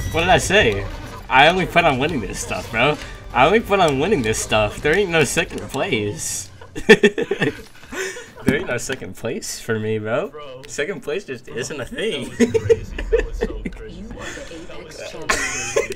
What did I say? I only plan on winning this stuff, bro. I only plan on winning this stuff. There ain't no second place. There ain't no second place for me, bro. Second place just isn't a thing. You are the Apex champion.